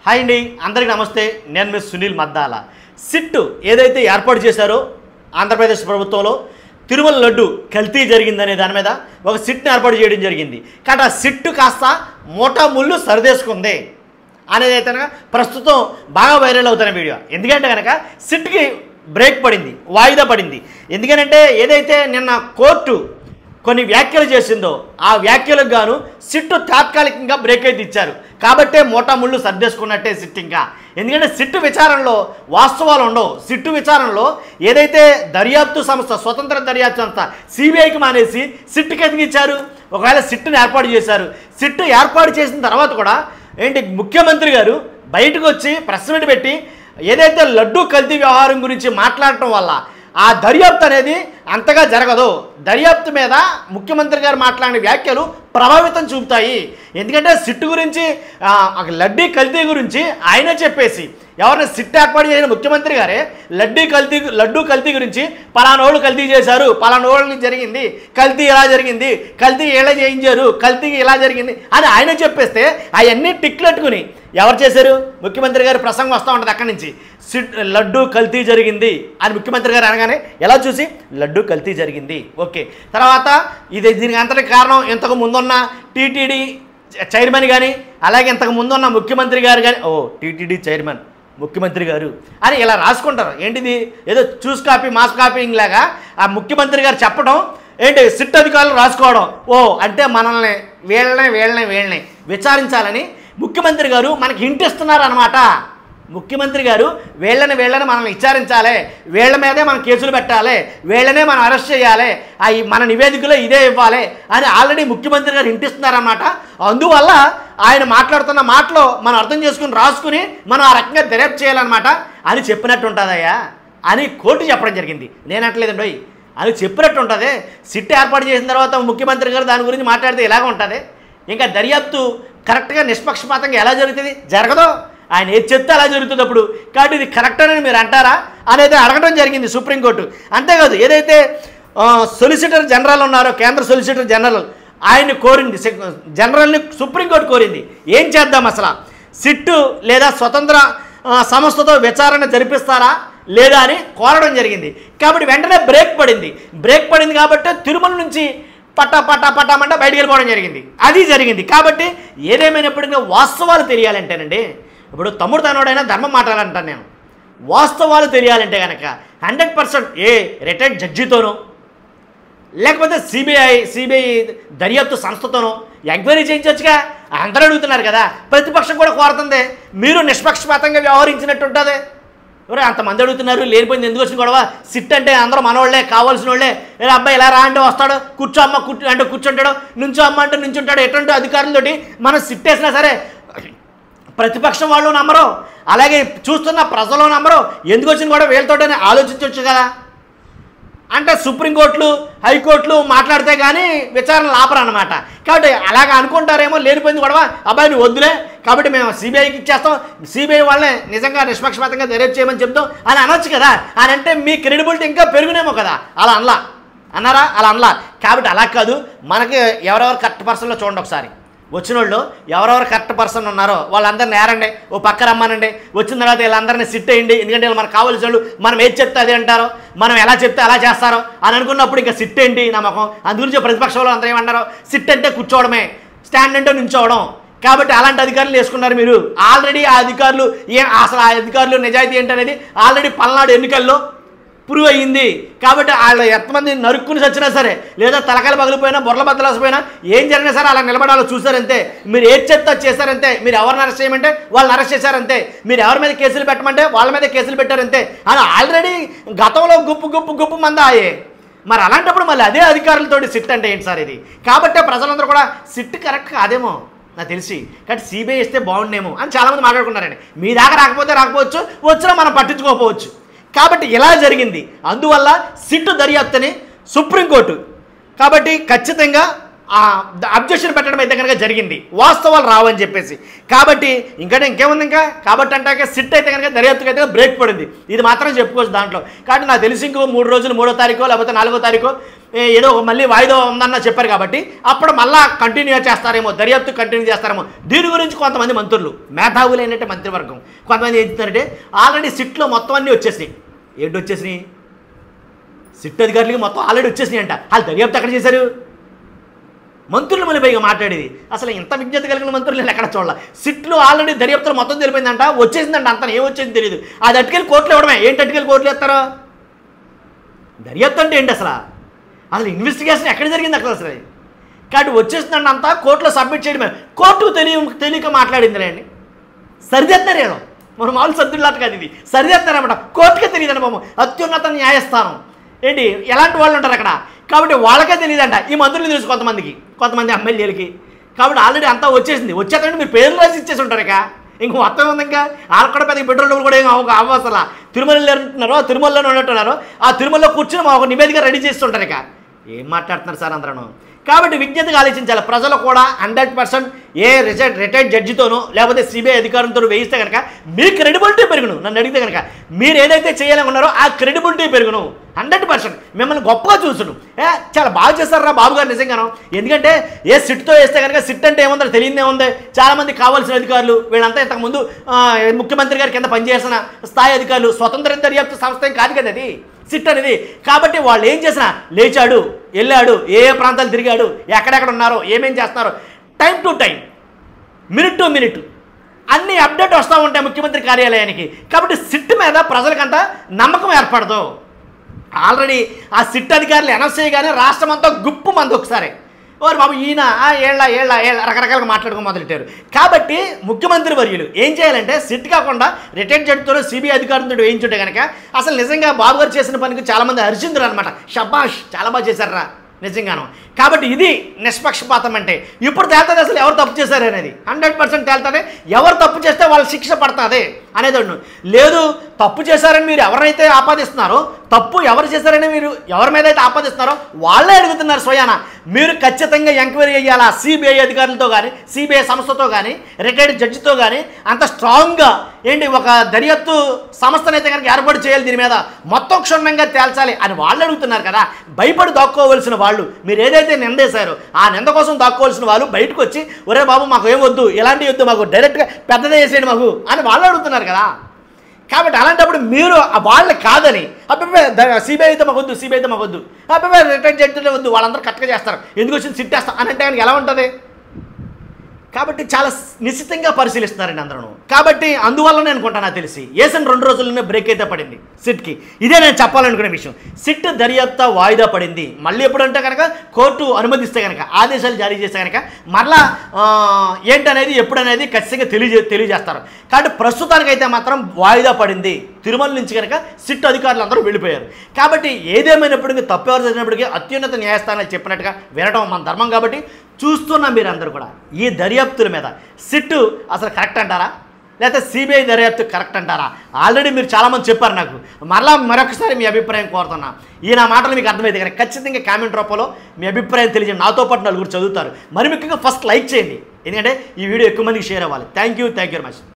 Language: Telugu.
హాయ్ అండి, అందరికీ నమస్తే. నేను మీ సునీల్ మద్దాల. సిట్ ఏదైతే ఏర్పాటు చేశారో ఆంధ్రప్రదేశ్ ప్రభుత్వంలో తిరుమల లడ్డు కల్తీ జరిగిందనే దాని మీద ఒక సిట్ని ఏర్పాటు చేయడం జరిగింది. కాబట్టి ఆ సిట్ కాస్త మూటా ముళ్ళు సరిదేసుకుంది అనేది అయితే కనుక ప్రస్తుతం బాగా వైరల్ అవుతున్న వీడియో. ఎందుకంటే కనుక సిట్కి బ్రేక్ పడింది, వాయిదా పడింది. ఎందుకంటే ఏదైతే నిన్న కోర్టు కొన్ని వ్యాఖ్యలు చేసిందో ఆ వ్యాఖ్యలకు గాను సిట్టు తాత్కాలికంగా బ్రేక్ అయితే ఇచ్చారు. కాబట్టే మూటా ముళ్ళు సర్దేసుకున్నట్టే సిట్. ఇంకా ఎందుకంటే సిట్టు విచారణలో వాస్తవాలు ఉండవు. సిట్టు విచారణలో ఏదైతే దర్యాప్తు సంస్థ, స్వతంత్ర దర్యాప్తు సంస్థ సిబిఐకి మానేసి సిట్కి ఎందుకు ఇచ్చారు? ఒకవేళ సిట్టుని ఏర్పాటు చేశారు. సిట్టు ఏర్పాటు చేసిన తర్వాత కూడా ముఖ్యమంత్రి గారు బయటకు వచ్చి ప్రెస్ మీట్ పెట్టి ఏదైతే లడ్డూ కల్తీ వ్యవహారం గురించి మాట్లాడటం వల్ల ఆ దర్యాప్తు అనేది అంతగా జరగదు. దర్యాప్తు మీద ముఖ్యమంత్రి గారు మాట్లాడిన వ్యాఖ్యలు ప్రభావితం చూపుతాయి. ఎందుకంటే సిట్టు గురించి, లడ్డీ కల్తీ గురించి ఆయనే చెప్పేసి ఎవరైనా సిట్ ఏర్పాటు చేసిన ముఖ్యమంత్రి గారే లడ్డూ కల్తీ గురించి పలానోళ్ళు కల్తీ చేశారు, పలానోళ్ళని జరిగింది, కల్తీ ఇలా జరిగింది, కల్తీ ఇలా చేయించారు, కల్తీ ఇలా జరిగింది అని ఆయనే చెప్పేస్తే అవన్నీ టిక్లెట్టుకుని ఎవరు చేశారు? ముఖ్యమంత్రి గారు ప్రసంగం వస్తూ ఉంటుంది అక్కడి నుంచి, లడ్డూ కల్తీ జరిగింది అని ముఖ్యమంత్రి గారు అనగానే ఎలా చూసి లడ్డూ కల్తీ జరిగింది, ఓకే. తర్వాత దీనికి అంతటి కారణం ఇంతకు ముందున్న టీటీడీ చైర్మన్ కానీ అలాగే ఇంతకు ముందున్న ముఖ్యమంత్రి గారు కానీ, టీటీడీ చైర్మన్ ముఖ్యమంత్రి గారు అని ఇలా రాసుకుంటారు. ఏంటిది? ఏదో చూస్ కాపీ మాస్ కాపీయింగ్ లాగా ఆ ముఖ్యమంత్రి గారు చెప్పడం, సిట్ అధికారులు రాసుకోవడం. అంటే మనల్ని వీళ్ళని విచారించాలని ముఖ్యమంత్రి గారు మనకి హింట్ ఇస్తున్నారు అనమాట. ముఖ్యమంత్రి గారు వీళ్ళని మనల్ని విచారించాలి, వీళ్ళ మీదే మనం కేసులు పెట్టాలి, వీళ్ళనే మనం అరెస్ట్ చేయాలి, మన నివేదికలో ఇదే ఇవ్వాలి అని ఆల్రెడీ ముఖ్యమంత్రి గారు హింట్ ఇస్తున్నారన్నమాట. అందువల్ల ఆయన మాట్లాడుతున్న మాటలో మనం అర్థం చేసుకుని రాసుకుని మనం ఆ రకంగా దర్యాప్తు చేయాలన్నమాట అని చెప్పినట్టు ఉంటుందయ్యా అని కోర్టు చెప్పడం జరిగింది. నేనట్లేదండి అని చెప్పినట్టు ఉంటుంది. సిట్ ఏర్పాటు చేసిన తర్వాత ముఖ్యమంత్రి గారు దాని గురించి మాట్లాడితే ఇలాగ ఉంటుంది. ఇంకా దర్యాప్తు కరెక్ట్గా నిష్పక్షపాతంగా ఎలా జరుగుతుంది? జరగదు. ఆయన ఏది చెప్తే అలా జరుగుతుంది అప్పుడు. కాబట్టి ఇది కరెక్ట్ అని మీరు అంటారా అనేది అడగడం జరిగింది సుప్రీంకోర్టు. అంతేకాదు, ఏదైతే సొలిసిటర్ జనరల్ ఉన్నారో, కేంద్ర సొలిసిటర్ జనరల్, ఆయన్ని కోరింది, జనరల్ని సుప్రీంకోర్టు కోరింది. ఏం చేద్దాం అసలు, సిట్టు లేదా స్వతంత్ర సంస్థతో విచారణ జరిపిస్తారా లేదా అని కోరడం జరిగింది. కాబట్టి వెంటనే బ్రేక్ పడింది కాబట్టి తిరుమల నుంచి పట్టామంటే బయటికి వెళ్ళిపోవడం జరిగింది. అది జరిగింది. కాబట్టి ఏదేమైనప్పటికీ వాస్తవాలు తెలియాలంటేనండి, ఇప్పుడు తమ్ముడు తనోడైనా ధర్మం మాట్లాడాలంటాను నేను. వాస్తవాలు తెలియాలంటే కనుక 100% రిటైర్డ్ జడ్జితోనో లేకపోతే సిబిఐ దర్యాప్తు సంస్థతోనో ఎంక్వైరీ చేయించవచ్చుగా. అందరూ అడుగుతున్నారు కదా, ప్రతిపక్షం కూడా కోరుతుంది. మీరు నిష్పక్షపాతంగా వ్యవహరించినట్టు ఉంటుంది. ఎవరు అంతమంది అడుగుతున్నారు, లేనిపోయింది ఎందుకు వచ్చిన గొడవ? సిట్ అంటే అందరూ మనవాళ్లే, కావాల్సిన వాళ్ళే. అబ్బాయి ఇలా రా అంటే వస్తాడు, కూర్చో అమ్మ అంటే కూర్చుంటాడు, నుంచో అమ్మ అంటే నుంచుంటాడు. ఎటువంటి అధికారులతోటి మనం సిట్ వేసినా సరే ప్రతిపక్షం వాళ్ళు నమ్మరు, అలాగే చూస్తున్న ప్రజలు నమ్మరు. ఎందుకు వచ్చిన కూడా వీళ్ళతోటనే ఆలోచించవచ్చు కదా. అంటే సుప్రీంకోర్టులు, హైకోర్టులు మాట్లాడితే కానీ విచారణలు ఆపరన్నమాట. కాబట్టి అలాగా అనుకుంటారేమో, లేనిపోయింది గొడవ, అబ్బాయి నువ్వు వద్దులే కాబట్టి మేము సిబిఐకి ఇచ్చేస్తాం, సిబిఐ వాళ్ళనే నిజంగా నిష్పక్షపాతంగా దర్యాప్తు చేయమని చెప్తాం అని అనొచ్చు కదా. అని అంటే మీ క్రెడిబిలిటీ ఇంకా పెరుగునేమో కదా. అలా అన్నారా? అలా అనలా. కాబట్టి అలా కాదు, మనకి ఎవరెవరు కరెక్ట్ పర్సన్లో చూడండి ఒకసారి. వచ్చిన వాళ్ళు ఎవరెవరు కరెక్ట్ పర్సన్ ఉన్నారో వాళ్ళందరినీ ఏరండి, ఓ పక్క రమ్మానండి. వచ్చిన తర్వాత వీళ్ళందరినీ సిట్ వేయండి. ఎందుకంటే వీళ్ళు మనకు కావాల్సిన వాళ్ళు, మనం ఏది చెప్తే అదే అంటారో, మనం ఎలా చెప్తే అలా చేస్తారో అని అనుకున్నప్పుడు ఇంకా సిట్ ఏంటి నమ్మకం. అందుగురించి ప్రతిపక్షంలో అందరూ ఏమన్నారో, సిట్ అంటే కూర్చోవడమే, స్టాండ్ అంటే నించోవడం. కాబట్టి అలాంటి అధికారులు వేసుకున్నారు మీరు. ఆల్రెడీ ఆ అధికారులు అసలు ఆ అధికారులు నిజాయితీ ఏంటనేది ఆల్రెడీ పల్నాడు ఎన్నికల్లో ప్రూవ్ అయ్యింది. కాబట్టి వాళ్ళు ఎంతమంది నరుక్కుని చచ్చినా సరే, లేదా తలకాయలు పగిలిపోయినా, బొర్రల బద్దలాసిపోయినా, ఏం జరిగినా సరే అలా నిలబడాలో చూసారంతే. మీరు ఏది చెప్తే చేశారంతే. మీరు ఎవరిని అరెస్ట్ చేయమంటే వాళ్ళని అరెస్ట్ చేశారంతే. మీరు ఎవరి మీద కేసులు పెట్టమంటే వాళ్ళ మీద కేసులు పెట్టారంతే. అని ఆల్రెడీ గతంలో గుప్పు మంది ఆయే. మరి అలాంటప్పుడు మళ్ళీ అదే అధికారులతోటి సిట్ అంటే ఏంటి సార్ ఇది? కాబట్టే ప్రజలందరూ కూడా సిట్ కరెక్ట్ కాదేమో నాకు తెలిసి, కాబట్టి సిబిఐ ఇస్తే బాగుండేమో అని చాలామంది మాట్లాడుకున్నారండి. మీ దాకా రాకపోవచ్చు, వచ్చినా మనం పట్టించుకోకపోవచ్చు. కాబట్టి ఇలా జరిగింది. అందువల్ల సిట్టు దర్యాప్తుని సుప్రీంకోర్టు కాబట్టి ఖచ్చితంగా అబ్జెక్షన్ పెట్టడం అయితే కనుక జరిగింది, వాస్తవాలు రావని చెప్పేసి. కాబట్టి ఇంకేముంది ఇంకా కాబట్టి అంటే సిట్ అయితే కనుక దర్యాప్తుకి అయితే బ్రేక్ పడింది, ఇది మాత్రం చెప్పుకోవచ్చు దాంట్లో. కాబట్టి నాకు తెలిసి ఇంకో 3 రోజులు 3వ తారీఖు లేకపోతే 4వ తారీఖు ఏదో మళ్ళీ వాయిదా ఉందన్న చెప్పారు కాబట్టి అప్పుడు మళ్ళీ కంటిన్యూ చేస్తారేమో, దర్యాప్తు కంటిన్యూ చేస్తారేమో. దీని గురించి కొంతమంది మంత్రులు, మేధావులైనట్టే మంత్రివర్గం కొంతమంది ఏం చెప్తున్నారంటే ఆల్రెడీ సిట్లో మొత్తం అన్నీ వచ్చేసినాయి. ఏంటి వచ్చేసినాయి? సిట్ అధికారులకి మొత్తం ఆల్రెడీ వచ్చేసినాయి అంట. వాళ్ళు దర్యాప్తు ఎక్కడ చేశారు? మంత్రులు మళ్ళీ పైగా మాట్లాడేది. అసలు ఇంత విజ్ఞత కలిగిన మంత్రులు నేను ఎక్కడ చూడాలి. సిట్లు ఆల్రెడీ దర్యాప్తులు మొత్తం తెలిపోయిందంట, వచ్చేసిందంట, అంత ఏమొచ్చేది తెలియదు. అది అటుకెళ్ళి కోర్టులో ఇవ్వడమే. ఏంటి అటుకెళ్ళి కోర్టులు వేస్తారో? దర్యాప్తు అంటే ఏంటి అసలు ఇన్వెస్టిగేషన్ ఎక్కడ జరిగింది అసలు? కాబట్టి వచ్చేసిందంట, అంతా కోర్టులో సబ్మిట్ చేయడమే. కోర్టుకు తెలియక మాట్లాడిందిలేండి, సరిదిద్దారు. ఏదో మన మామూలు సర్దులాట కాదు, ఇది సరిదిద్దారన్నమాట. కోర్టుకే తెలియదండి బాబు, అత్యున్నత న్యాయస్థానం. ఏంటి ఎలాంటి వాళ్ళు ఉంటారు అక్కడ, కాబట్టి వాళ్ళకే తెలియదంట. ఈ మంత్రులు తెలుసు కొంతమంది ఎమ్మెల్యేలకి. కాబట్టి ఆల్రెడీ అంతా వచ్చేదంటే మీరు పేర్లు రాసి ఇచ్చేసి ఉంటారు. ఇంక మొత్తం ఉంది. ఇంకా వాళ్ళకి కూడా పెద్ద పెట్రోల్ కూడా ఏం అవ్వసలా. తిరుమలలో ఉన్నట్టున్నారు, ఆ తిరుమలలో కూర్చొని ఒక నివేదిక రెడీ చేస్తుంటారు. ఏం మాట్లాడుతున్నారు సార్ అందరూ? కాబట్టి విజ్ఞతగా ఆలోచించాలి. ప్రజలు కూడా 100% ఏ రిటైర్డ్ జడ్జితోనో లేకపోతే సిబిఐ అధికారంతో వేయిస్తే కనుక మీ క్రెడిబిలిటీ పెరుగును. నన్ను అడిగితే కనుక మీరు ఏదైతే చేయాలనుకున్నారో ఆ క్రెడిబిలిటీ పెరుగును. 100% మిమ్మల్ని గొప్పగా చూసును. చాలా బాగా చేస్తారా బాబు గారు నిజంగాను. ఎందుకంటే ఏ సిట్తో వేస్తే కనుక సిట్ అంటే ఏముందో తెలియదే ఉంది. చాలామంది కావాల్సిన అధికారులు వీళ్ళంతా ఇంతకుముందు ముఖ్యమంత్రి గారి కింద పనిచేసిన స్థాయి అధికారులు. స్వతంత్ర దర్యాప్తు సంస్థ ఏం కాదు కదా అది సిట్ అనేది. కాబట్టి వాళ్ళు ఏం చేసినా లేచాడు, వెళ్ళాడు, ఏ ప్రాంతాలు తిరిగాడు, ఎక్కడెక్కడ ఉన్నారో, ఏమేం చేస్తున్నారో, time to time, minute to minute అన్నీ అప్డేట్ వస్తూ ఉంటాయి ముఖ్యమంత్రి కార్యాలయానికి. కాబట్టి సిట్ మీద ప్రజలకంతా నమ్మకం ఏర్పడదు. ఆల్రెడీ ఆ సిట్ అధికారులు అనౌన్స్ చేయగానే రాష్ట్రం అంతా గుప్పు మంది ఒకసారి ఓరు బాబు ఈయన ఏళ్ళ రకరకాలుగా మాట్లాడుకో మొదలెట్టారు. కాబట్టి ముఖ్యమంత్రి వర్యులు ఏం చేయాలంటే సిట్ కాకుండా రిటైర్డ్ జడ్జితో సిబిఐ అధికారులతో వేయించుంటే కనుక అసలు నిజంగా బాబు గారు చేసిన పనికి చాలామంది హర్షించరు అనమాట. షబాష్ చాలా బాగా చేశారా నిజంగాను. కాబట్టి ఇది నిష్పక్షపాతం అంటే. ఇప్పుడు తేలుతుంది అసలు ఎవరు తప్పు చేశారు అనేది. 100% తేలుతుంది. ఎవరు తప్పు చేస్తే వాళ్ళ శిక్ష పడుతుంది అనేది. లేదు తప్పు చేశారని మీరు ఎవరైతే ఆపాదిస్తున్నారో, తప్పు ఎవరు చేశారని మీరు ఎవరి మీద అయితే ఆపాదిస్తున్నారో వాళ్ళే అడుగుతున్నారు స్వయాన. మీరు ఖచ్చితంగా ఎంక్వైరీ చేయాలా సిబిఐ అధికారులతో కానీ, సిబిఐ సంస్థతో కానీ, రిటైర్డ్ జడ్జితో కానీ అంత స్ట్రాంగ్గా ఒక దర్యాప్తు సంస్థనైతే కనుక ఏర్పాటు చేయాలి. దీని మీద మొత్తం క్షుణ్ణంగా తేల్చాలి అని వాళ్ళు అడుగుతున్నారు కదా. భయపడి దాక్కోవలసిన వాళ్ళు, మీరు ఏదైతే నిందేశారో ఆ నింద కోసం దాక్కోవలసిన వాళ్ళు బయటకు వచ్చి ఒరే బాబు మాకు ఏం వద్దు, ఇలాంటి వద్దు, మాకు డైరెక్ట్గా పెద్దదే చేసేయండి మాకు అని వాళ్ళు అడుగుతున్నారు కదా. కాబట్టి అలాంటప్పుడు మీరు వాళ్ళు కాదని సిబిఐతో మాకు వద్దు, రిటైర్డ్ జడ్జితో వద్దు, వాళ్ళందరూ కరెక్ట్గా చేస్తారు, ఎందుకు వచ్చింది సిట్టేస్తాం అని అంటే ఎలా ఉంటుంది? కాబట్టి చాలా నిశ్చితంగా పరిశీలిస్తున్నారండి అందరూ. కాబట్టి అందువల్లనే అనుకుంటా నాకు తెలిసి వేసిన 2 రోజుల్లోనే బ్రేక్ అయితే పడింది సిట్కి. ఇదే నేను చెప్పాలనుకునే విషయం. సిట్ దర్యాప్తు వాయిదా పడింది. మళ్ళీ ఎప్పుడంటే కనుక కోర్టు అనుమతిస్తే కనుక, ఆదేశాలు జారీ చేస్తే కనుక మరలా ఏంటనేది ఎప్పుడనేది ఖచ్చితంగా తెలియజేస్తారు. కాబట్టి ప్రస్తుతానికైతే మాత్రం వాయిదా పడింది. తిరుమల నుంచి కనుక సిట్ అధికారులు అందరూ వెళ్ళిపోయారు. కాబట్టి ఏదేమైనప్పటికీ తప్పెవరు జరిగినప్పటికీ అత్యున్నత న్యాయస్థానాలు చెప్పినట్టుగా వినడం మన ధర్మం. కాబట్టి చూస్తున్నాం మీరందరూ కూడా ఈ దర్యాప్తుల మీద సిట్టు అసలు కరెక్ట్ అంటారా లేకపోతే సిబిఐ దర్యాప్తు కరెక్ట్ అంటారా? ఆల్రెడీ మీరు చాలామంది చెప్పారు నాకు. మరొకసారి మీ అభిప్రాయం కోరుతున్నా. ఈ నా మాటలు మీకు అర్థమైతే కనుక ఖచ్చితంగా కామెంట్ రూపంలో మీ అభిప్రాయం తెలియజేయండి. నాతో పాటు 4 చదువుతారు. మరి ముఖ్యంగా ఫస్ట్ లైక్ చేయండి, ఎందుకంటే ఈ వీడియో ఎక్కువ మందికి షేర్ అవ్వాలి. Thank you very much.